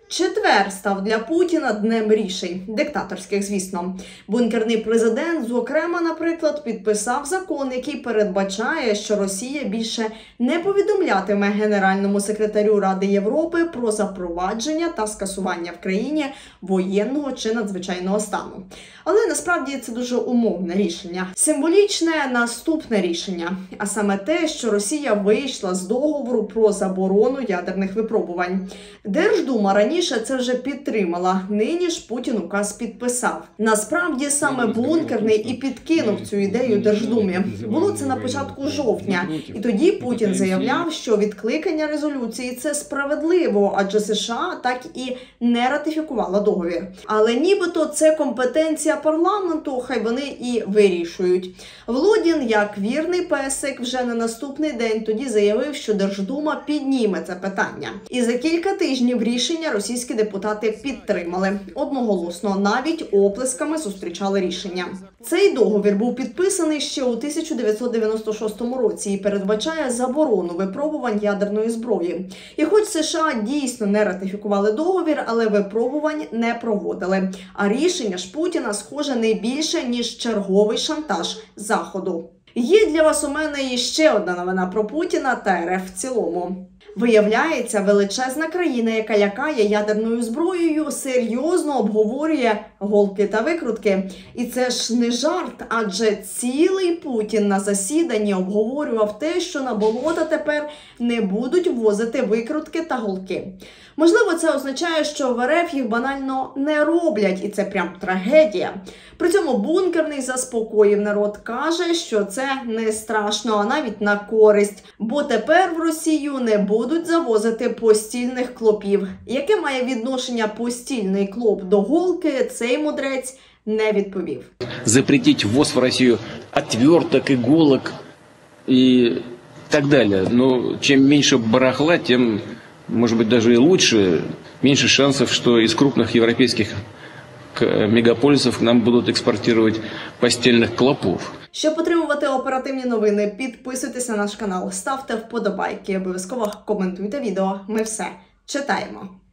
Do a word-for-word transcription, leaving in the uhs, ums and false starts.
Четвер став для Путіна днем рішень. Диктаторських, звісно. Бункерний президент, зокрема, наприклад, підписав закон, який передбачає, що Росія більше не повідомлятиме Генеральному секретарю Ради Європи про запровадження та скасування в країні воєнного чи надзвичайного стану. Але насправді це дуже умовне рішення. Символічне наступне рішення, а саме те, що Росія вийшла з договору про заборону ядерних випробувань. Держдума раніше це вже підтримала, нині ж Путін указ підписав. Насправді саме Бункерний і підкинув цю ідею Держдумі. Було це на початку жовтня. І тоді Путін заявляв, що відкликання резолюції – це справедливо, адже США так і не ратифікувала договір. Але нібито це компетенція парламенту, хай вони і вирішують. Володін, як вірний песик, вже на наступний день тоді заявив, що Держдума підніме це питання. І за кілька тижнів рішення російські депутати підтримали. Одноголосно, навіть оплесками зустрічали рішення. Цей договір був підписаний ще у тисяча дев'ятсот дев'яносто шостому році і передбачає заборону випробувань ядерної зброї. І хоч США дійсно не ратифікували договір, але випробувань не проводили. А рішення ж Путіна схоже не більше, ніж черговий шантаж Заходу. Є для вас у мене і ще одна новина про Путіна та РФ в цілому. Виявляється, величезна країна, яка лякає ядерною зброєю, серйозно обговорює голки та викрутки. І це ж не жарт, адже цілий Путін на засіданні обговорював те, що на болота тепер не будуть ввозити викрутки та голки. Можливо, це означає, що в РФ їх банально не роблять, і це прям трагедія. При цьому Бункерний заспокоїв народ, каже, що це не страшно, а навіть на користь, бо тепер в Росію не будуть завозити постільних клопів. Яке має відношення постільний клоп до голки, цей мудрець не відповів. Запретить ввоз в Росію отверток, иголок і так далі. Ну, чим менше барахла, тим, может быть, даже и лучше, меньше шансов, что из крупных европейских мегаполисів к нам будуть експортувати постільних клопів. Щоб отримувати оперативні новини, підписуйтесь на наш канал, ставте вподобайки, обов'язково коментуйте відео. Ми все читаємо.